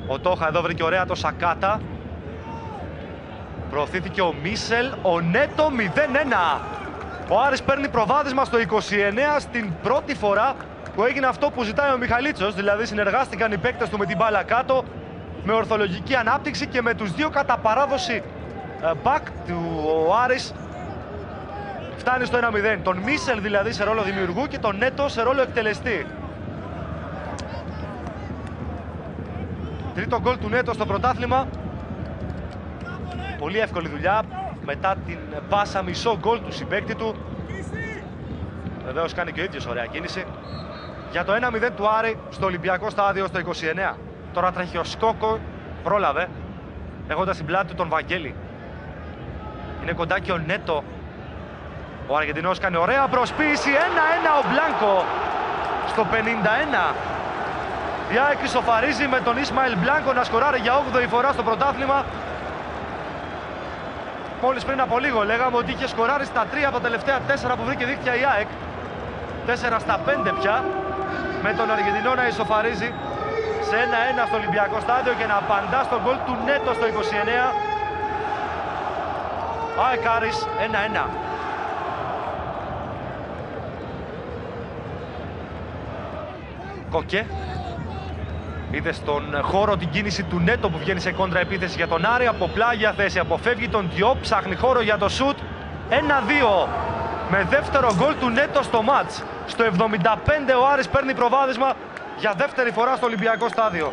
Ο Τόχα εδώ βρήκε ωραία το Σακάτα. Προωθήθηκε ο Μίσελ, ο Νέτο 0-1. Ο Άρης παίρνει προβάδισμα στο 29 στην πρώτη φορά που έγινε αυτό που ζητάει ο Μιχαλίτσος, δηλαδή συνεργάστηκαν οι παίκτες του με την μπάλα κάτω, με ορθολογική ανάπτυξη και με τους δύο κατά παράδοση back του ο Άρης φτάνει στο 1-0. Τον Μίσελ δηλαδή σε ρόλο δημιουργού και τον Νέτο σε ρόλο εκτελεστή. Τρίτο γκολ του Νέτο στο πρωτάθλημα. Πολύ εύκολη δουλειά μετά την πάσα μισό γκολ του συμπαίκτη του. Βεβαίως κάνει και ο ίδιος ωραία κίνηση. Για το 1-0 του Άρη στο Ολυμπιακό Στάδιο στο 29. Τώρα τρέχει ο Σκόκο, πρόλαβε, έχοντας στην πλάτη του τον Βαγγέλη. Είναι κοντά και ο Νέτο. Ο Αργεντινός κάνει ωραία προσποίηση, 1-1 ο Μπλάνκο στο 51. Η ΑΕΚ ισοφαρίζει με τον Ισμαήλ Μπλάνκο να σκοράρει για 8η φορά στο πρωτάθλημα. Μόλις πριν από λίγο λέγαμε ότι είχε σκοράρει στα 3 από τα τελευταία 4 που βρήκε δίκτυα η ΑΕΚ. 4 στα 5 πια, με τον Αργεντινό να ισοφαρίζει σε 1-1 στο Ολυμπιακό Στάδιο και να απαντά στον γκολ του Νέτο στο 29. ΑΕΚ Άρης 1-1. Κόκε. Είδε στον χώρο την κίνηση του Νέτο που βγαίνει σε κόντρα επίθεση για τον Άρη. Από πλάγια θέση αποφεύγει τον Διόπ, ψάχνει χώρο για το σουτ. 1-2 με δεύτερο γκολ του Νέτο στο μάτς. Στο 75 ο Άρης παίρνει προβάδισμα για δεύτερη φορά στο Ολυμπιακό Στάδιο.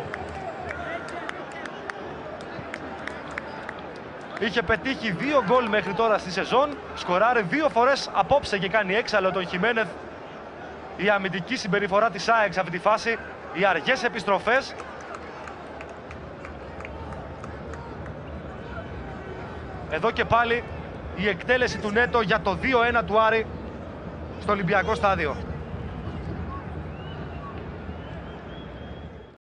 Είχε πετύχει 2 γκολ μέχρι τώρα στη σεζόν. Σκοράρει 2 φορές απόψε και κάνει έξαλλο τον Χιμένεθ. Η αμυντική συμπεριφορά της ΑΕΚ σε αυτή τη φάση. Οι αργές επιστροφές. Εδώ και πάλι η εκτέλεση του Νέτο για το 2-1 του Άρη στο Ολυμπιακό Στάδιο.